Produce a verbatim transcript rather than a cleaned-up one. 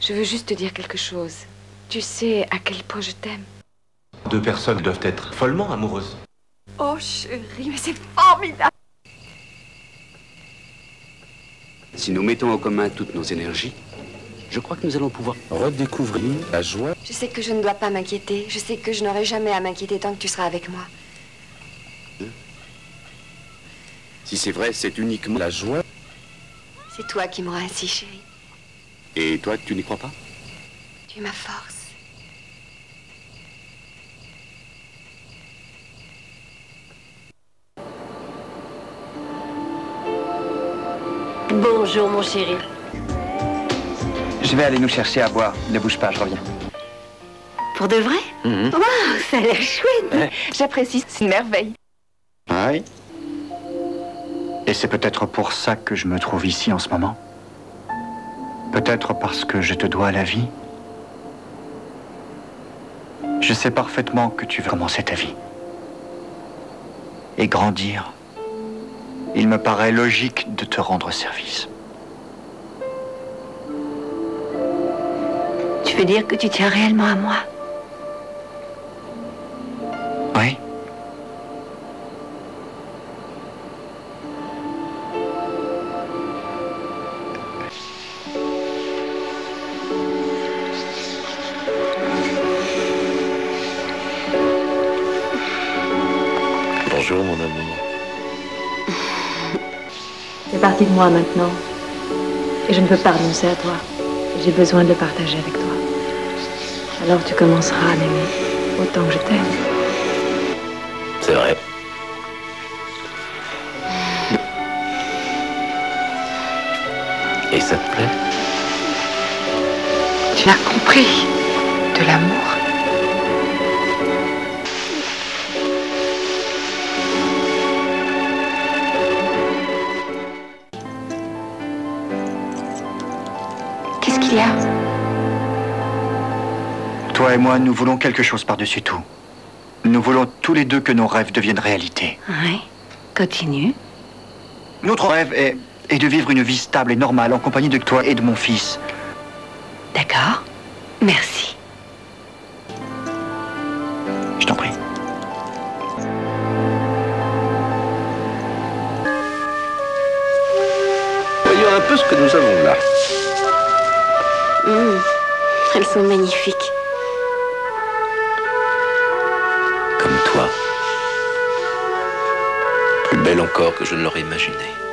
Je veux juste te dire quelque chose. Tu sais à quel point je t'aime. Deux personnes doivent être follement amoureuses. Oh chérie, mais c'est formidable. Si nous mettons en commun toutes nos énergies, je crois que nous allons pouvoir redécouvrir la joie. Je sais que je ne dois pas m'inquiéter. Je sais que je n'aurai jamais à m'inquiéter tant que tu seras avec moi. Si c'est vrai, c'est uniquement la joie. C'est toi qui me rends ainsi, chérie. Et toi, tu n'y crois pas? Tu es ma force. Bonjour, mon chéri. Je vais aller nous chercher à boire. Ne bouge pas, je reviens. Pour de vrai? Mmh. Wow, ça a l'air chouette. Ouais. J'apprécie, c'est une merveille. Oui. Et c'est peut-être pour ça que je me trouve ici en ce moment. Peut-être parce que je te dois la vie. Je sais parfaitement que tu veux commencer ta vie. Et grandir. Il me paraît logique de te rendre service. Tu veux dire que tu tiens réellement à moi? Oui. Bonjour, mon amour. C'est parti de moi maintenant. Et je ne peux pas renoncer à toi. J'ai besoin de le partager avec toi. Alors tu commenceras à m'aimer autant que je t'aime. C'est vrai. Et ça te plaît? Tu as compris de l'amour. Qu'est-ce qu'il y a? Toi et moi, nous voulons quelque chose par-dessus tout. Nous voulons tous les deux que nos rêves deviennent réalité. Oui. Continue. Notre rêve est, est de vivre une vie stable et normale en compagnie de toi et de mon fils. D'accord. Merci. Je t'en prie. Voyons un peu ce que nous avons là. Mmh. Elles sont magnifiques. Comme toi. Plus belle encore que je ne l'aurais imaginé.